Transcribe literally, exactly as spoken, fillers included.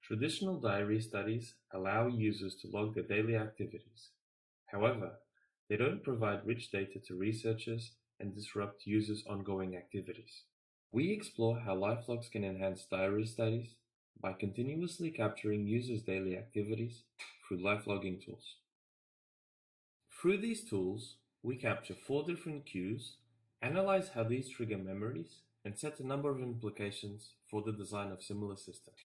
Traditional diary studies allow users to log their daily activities. However, they don't provide rich data to researchers and disrupt users' ongoing activities. We explore how lifelogs can enhance diary studies by continuously capturing users' daily activities through lifelogging tools. Through these tools, we capture four different cues, analyze how these trigger memories, and set a number of implications for the design of similar systems.